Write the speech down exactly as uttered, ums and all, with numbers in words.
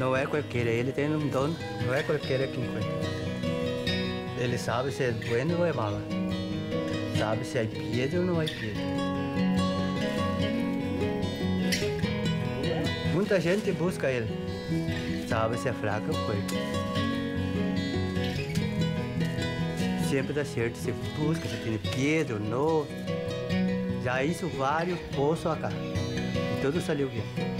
não é qualquer, ele tem um dom, não é qualquer que encontra. Ele sabe se é bueno ou é malo, sabe se é piedra ou não é piedra. Muita gente busca ele, sabe se é fraco ou forte. Sempre dá certo, se busca, se tem piedra ou não. Já isso vários poços acá, e tudo saiu bem.